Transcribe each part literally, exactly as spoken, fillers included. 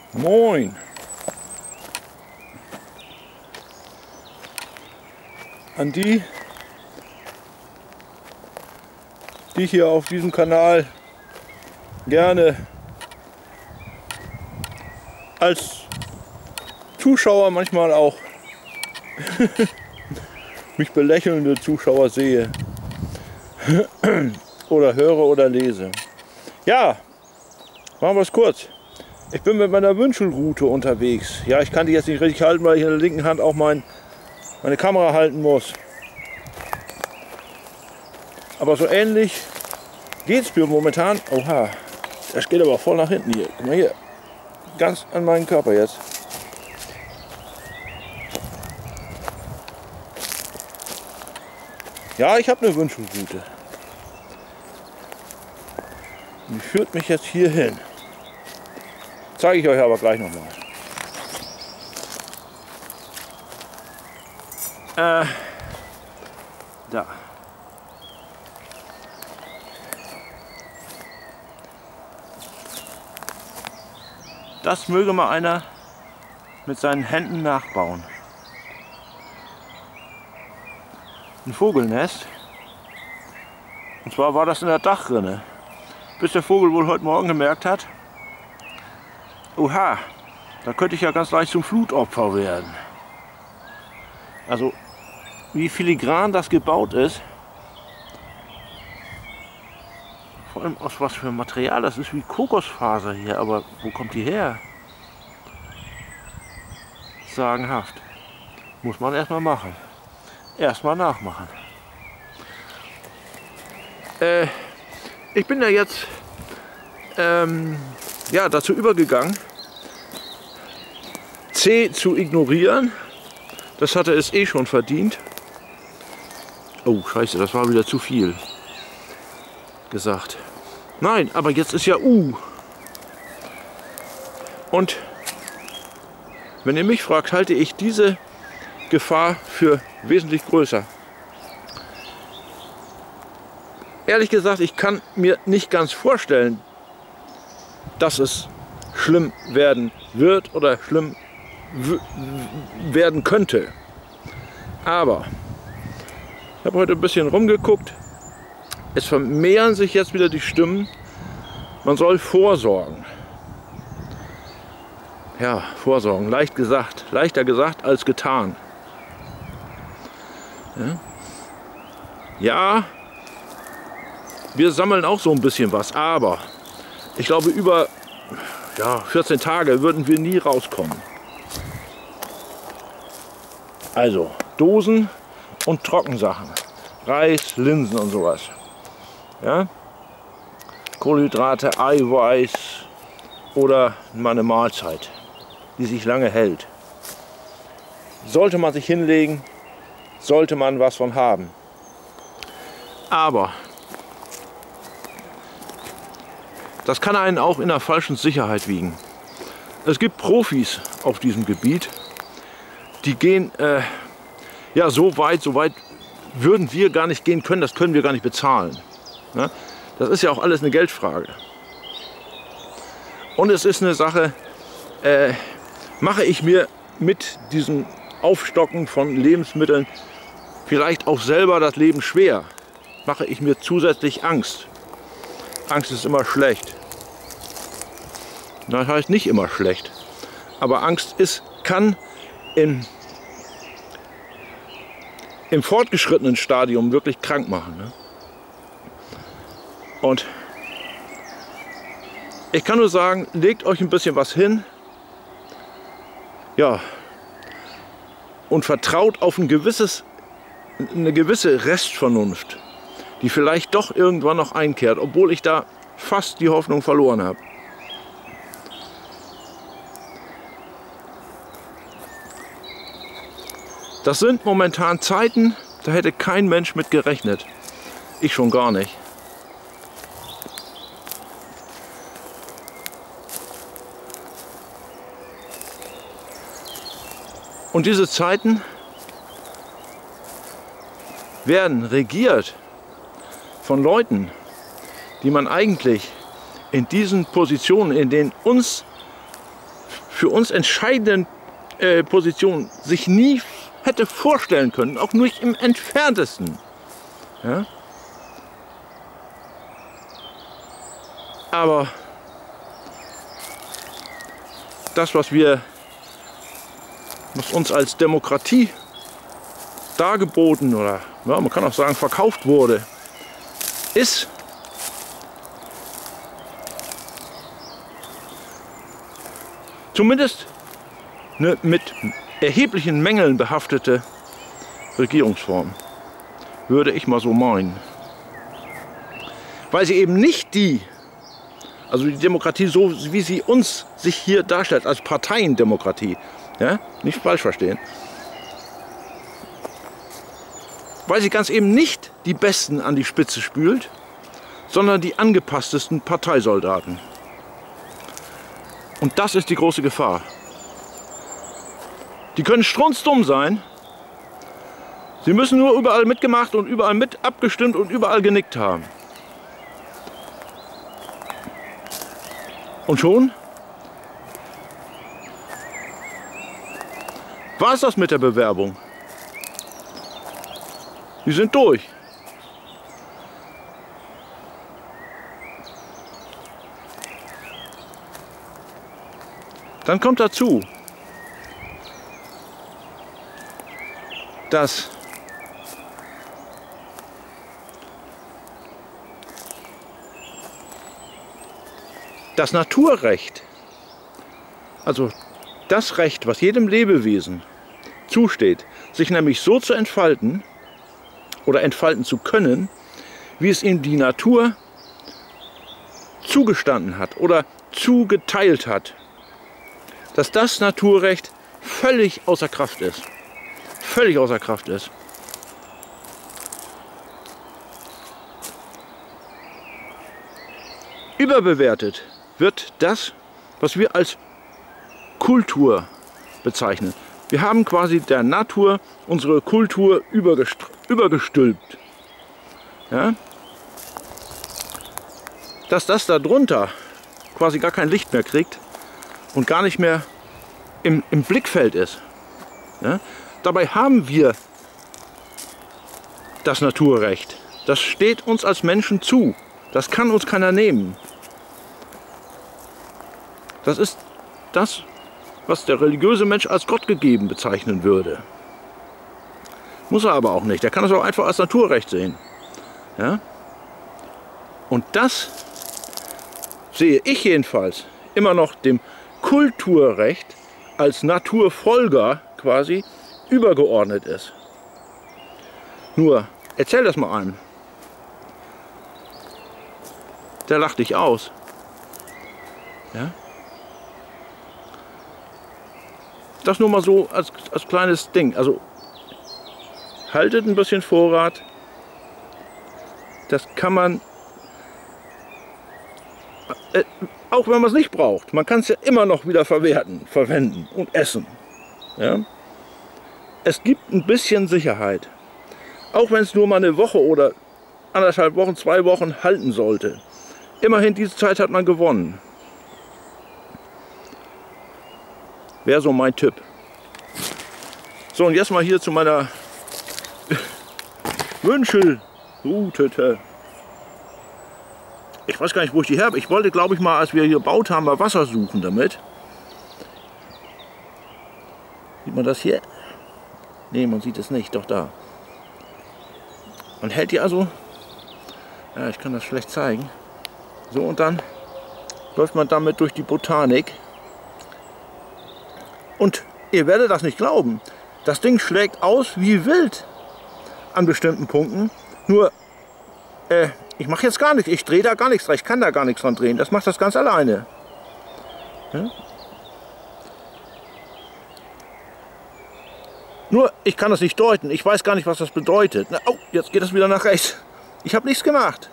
Moin! An die, die hier auf diesem Kanal gerne als Zuschauer, manchmal auch mich belächelnde Zuschauer sehe oder höre oder lese. Ja, machen wir es kurz. Ich bin mit meiner Wünschelrute unterwegs. Ja, ich kann die jetzt nicht richtig halten, weil ich in der linken Hand auch mein, meine Kamera halten muss. Aber so ähnlich geht es mir momentan. Oha, das geht aber voll nach hinten hier. Guck mal hier, ganz an meinen Körper jetzt. Ja, ich habe eine Wünschelrute. Die führt mich jetzt hier hin. Zeige ich euch aber gleich nochmal. Äh, da. Das möge mal einer mit seinen Händen nachbauen. Ein Vogelnest. Und zwar war das in der Dachrinne. Bis der Vogel wohl heute Morgen gemerkt hat, oha, da könnte ich ja ganz leicht zum Flutopfer werden. Also, wie filigran das gebaut ist, vor allem aus was für Material, das ist wie Kokosfaser hier, aber wo kommt die her? Sagenhaft. Muss man erstmal machen. Erstmal nachmachen. Äh, ich bin ja jetzt ähm, ja, dazu übergegangen, C zu ignorieren. Das hatte es eh schon verdient. Oh, scheiße, das war wieder zu viel gesagt. Nein, aber jetzt ist ja U. Und wenn ihr mich fragt, halte ich diese Gefahr für wesentlich größer. Ehrlich gesagt, ich kann mir nicht ganz vorstellen, dass es schlimm werden wird oder schlimm werden könnte. Aber ich habe heute ein bisschen rumgeguckt. Es vermehren sich jetzt wieder die Stimmen. Man soll vorsorgen. Ja, vorsorgen. Leicht gesagt. Leichter gesagt als getan. Ja, ja, wir sammeln auch so ein bisschen was, aber ich glaube, über ja, vierzehn Tage würden wir nie rauskommen. Also Dosen und Trockensachen, Reis, Linsen und sowas. Ja? Kohlenhydrate, Eiweiß oder mal eine Mahlzeit, die sich lange hält. Sollte man sich hinlegen, sollte man was von haben. Aber das kann einen auch in der falschen Sicherheit wiegen. Es gibt Profis auf diesem Gebiet, die gehen äh, ja so weit, so weit würden wir gar nicht gehen können, das können wir gar nicht bezahlen. Ja? Das ist ja auch alles eine Geldfrage. Und es ist eine Sache, äh, mache ich mir mit diesem Aufstocken von Lebensmitteln vielleicht auch selber das Leben schwer, mache ich mir zusätzlich Angst. Angst ist immer schlecht. Das heißt nicht immer schlecht. Aber Angst ist, kann in, im fortgeschrittenen Stadium wirklich krank machen. Ne? Und ich kann nur sagen, legt euch ein bisschen was hin. Ja. Und vertraut auf ein gewisses, eine gewisse Restvernunft, die vielleicht doch irgendwann noch einkehrt, obwohl ich da fast die Hoffnung verloren habe. Das sind momentan Zeiten, da hätte kein Mensch mit gerechnet. Ich schon gar nicht. Und diese Zeiten werden regiert von Leuten, die man eigentlich in diesen Positionen, in denen uns für uns entscheidenden äh, Positionen sich nie hätte vorstellen können, auch nur nicht im entferntesten. Ja? Aber das, was wir, was uns als Demokratie dargeboten oder ja, man kann auch sagen verkauft wurde, ist zumindest eine mit erheblichen Mängeln behaftete Regierungsform, würde ich mal so meinen. Weil sie eben nicht die, also die Demokratie so wie sie uns sich hier darstellt, als Parteiendemokratie, ja, nicht falsch verstehen, weil sie ganz eben nicht die Besten an die Spitze spült, sondern die angepasstesten Parteisoldaten. Und das ist die große Gefahr. Die können strunzdumm sein, sie müssen nur überall mitgemacht und überall mit abgestimmt und überall genickt haben. Und schon war es das mit der Bewerbung. Die sind durch. Dann kommt dazu, dass das Naturrecht, also das Recht, was jedem Lebewesen zusteht, sich nämlich so zu entfalten oder entfalten zu können, wie es ihm die Natur zugestanden hat oder zugeteilt hat, dass das Naturrecht völlig außer Kraft ist. Völlig außer Kraft ist. Überbewertet wird das, was wir als Kultur bezeichnen. Wir haben quasi der Natur unsere Kultur übergestülpt. Ja? Dass das darunter quasi gar kein Licht mehr kriegt und gar nicht mehr im, im Blickfeld ist. Ja? Dabei haben wir das Naturrecht. Das steht uns als Menschen zu. Das kann uns keiner nehmen. Das ist das, was der religiöse Mensch als Gott gegeben bezeichnen würde. Muss er aber auch nicht. Er kann es auch einfach als Naturrecht sehen. Ja? Und das sehe ich jedenfalls immer noch dem Kulturrecht als Naturfolger quasi übergeordnet ist. Nur, erzähl das mal einem. Der lacht dich aus. Ja? Das nur mal so als, als kleines Ding. Also haltet ein bisschen Vorrat. Das kann man, äh, auch wenn man es nicht braucht, man kann es ja immer noch wieder verwerten, verwenden und essen. Ja? Es gibt ein bisschen Sicherheit. Auch wenn es nur mal eine Woche oder anderthalb Wochen, zwei Wochen halten sollte. Immerhin, diese Zeit hat man gewonnen. Wäre so mein Tipp. So, und jetzt mal hier zu meiner Wünschelroute. Ich weiß gar nicht, wo ich die habe. Ich wollte, glaube ich, mal, als wir hier gebaut haben, mal Wasser suchen damit. Sieht man das hier? Ne, man sieht es nicht. Doch da. Man hält die also. Ja, ich kann das schlecht zeigen. So, und dann läuft man damit durch die Botanik. Und ihr werdet das nicht glauben. Das Ding schlägt aus wie wild an bestimmten Punkten. Nur, äh, ich mache jetzt gar nichts. Ich drehe da gar nichts dran. Ich kann da gar nichts dran drehen. Das macht das ganz alleine. Ja? Nur, ich kann das nicht deuten. Ich weiß gar nicht, was das bedeutet. Na, oh, jetzt geht das wieder nach rechts. Ich habe nichts gemacht.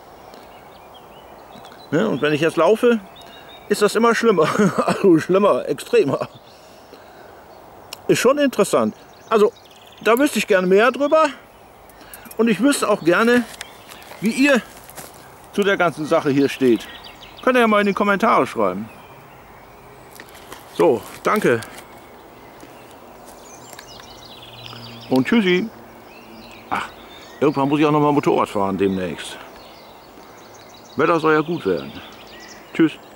Ja, und wenn ich jetzt laufe, ist das immer schlimmer. Also schlimmer, extremer. Ist schon interessant. Also, da wüsste ich gerne mehr drüber. Und ich wüsste auch gerne, wie ihr zu der ganzen Sache hier steht. Könnt ihr ja mal in die Kommentare schreiben. So, danke. Und tschüssi. Ach, irgendwann muss ich auch noch mal Motorrad fahren demnächst. Wetter soll ja gut werden. Tschüss.